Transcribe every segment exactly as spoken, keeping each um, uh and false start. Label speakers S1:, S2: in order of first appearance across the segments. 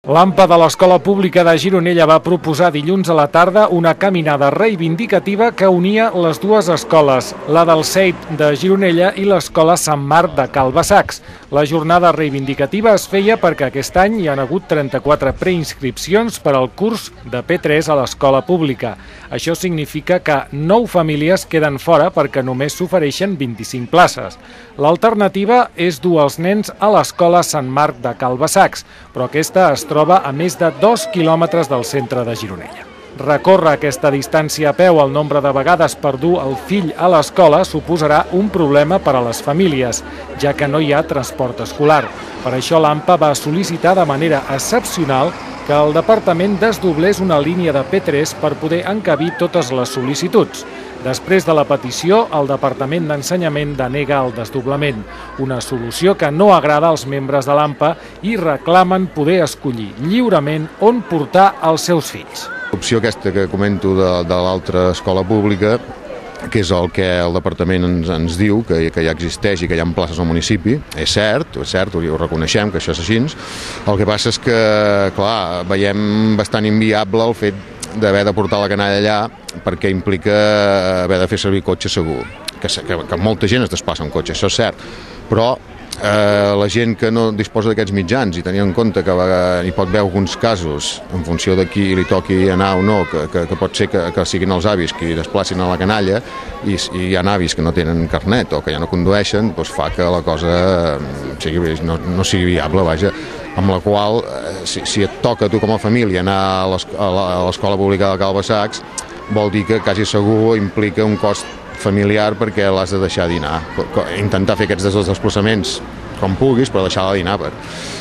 S1: L'AMPA de l'Escola Pública de Gironella va proposar dilluns a la tarda una caminada reivindicativa que unia les dues escoles, la del C E I de Gironella i l'Escola Sant Marc de Calbasacs. La jornada reivindicativa es feia perquè aquest any hi han hagut trenta-quatre preinscripcions per al curs de P tres a l'escola pública. Això significa que nou famílies queden fora perquè només s'ofereixen vint-i-cinc places. L'alternativa és dur els nens a l'Escola Sant Marc de Calbasacs, però aquesta es troba a més de dos quilòmetres del centre de Gironella. Recórrer aquesta distància a peu el nombre de vegades per dur el fill a l'escola suposarà un problema per a les famílies, ja que no hi ha transport escolar. Per això l'AMPA va sol·licitar de manera excepcional que el departament desdoblés una línia de P tres per poder encabir totes les sol·licituds. Després de la petició, el Departament d'Ensenyament denega el desdoblament, una solució que no agrada als membres de l'AMPA i reclamen poder escollir lliurement on portar els seus fills.
S2: L'opció aquesta que comento de, de l'altra escola pública, que és el que el departament ens, ens diu, que, que ja existeix i que hi ha places al municipi, és cert, és cert, ho reconeixem que això és així. El que passa és que, clar, veiem bastant inviable el fet d'haver de portar la canalla allà perquè implica haver de fer servir cotxe segur, que, que, que molta gent es desplaça en cotxe, això és cert, però eh, la gent que no disposa d'aquests mitjans i tenint en compte que hi pot haver alguns casos, en funció de qui li toqui anar o no, que, que, que pot ser que, que siguin els avis qui desplacin a la canalla i, i hi ha avis que no tenen carnet o que ja no condueixen, doncs fa que la cosa sigui, no, no sigui viable, vaja, amb la qual, si, si et toca a tu com a família anar a l'escola pública de Calbasacs, vol dir que quasi segur implica un cost familiar perquè l'has de deixar dinar. Intentar fer aquests dos desplaçaments com puguis, però deixar-la dinar. Per...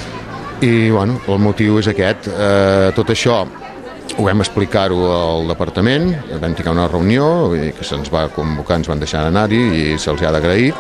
S2: I, bueno, el motiu és aquest. Eh, tot això ho vam explicar-ho al departament, vam tenir una reunió, que se'ns va convocar, ens van deixar anar-hi i se'ls ha d'agrair.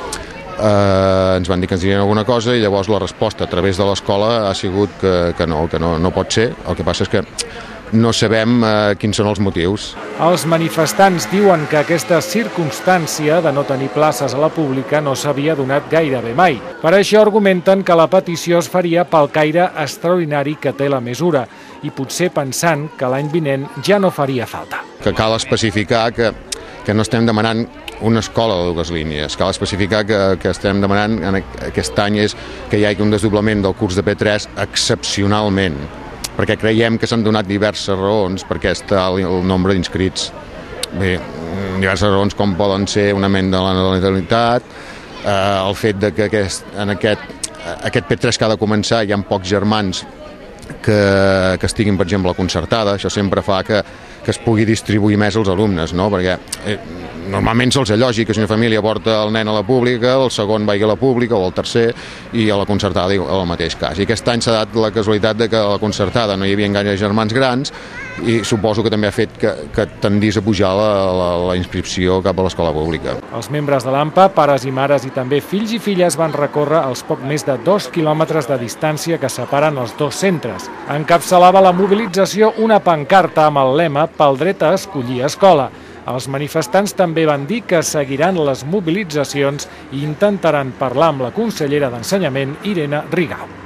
S2: Eh, ens van dir que ens dirien alguna cosa i llavors la resposta a través de l'escola ha sigut que, que no, que no, no pot ser. El que passa és que no sabem eh, quins són els motius.
S1: Els manifestants diuen que aquesta circumstància de no tenir places a la pública no s'havia donat gairebé mai. Per això argumenten que la petició es faria pel caire extraordinari que té la mesura i potser pensant que l'any vinent ja no faria falta.
S2: Que cal especificar que, que no estem demanant una escola de dues línies. Cal especificar que, que estem demanant en aquest any és que hi hagi un desdoblament del curs de P tres excepcionalment, perquè creiem que s'han donat diverses raons per aquest el nombre d'inscrits. Bé, diverses raons com poden ser un augment de la natalitat, eh, el fet de que aquest, en aquest, aquest P tres que ha de començar hi ha pocs germans que, que estiguin, per exemple, a concertada. Això sempre fa que, que es pugui distribuir més als alumnes, no? Perquè eh, normalment se'ls és lògic que si una família porta el nen a la pública, el segon vagi a la pública o el tercer i a la concertada el mateix cas. I aquest any s'ha dat la casualitat de que a la concertada no hi havia gaire germans grans i suposo que també ha fet que, que tendís a pujar la, la, la inscripció cap a l'escola pública.
S1: Els membres de l'AMPA, pares i mares i també fills i filles van recórrer els poc més de dos quilòmetres de distància que separen els dos centres. Encapçalava la mobilització una pancarta amb el lema "Pel dret a escollir escola". Els manifestants també van dir que seguiran les mobilitzacions i intentaran parlar amb la consellera d'Ensenyament, Irene Rigau.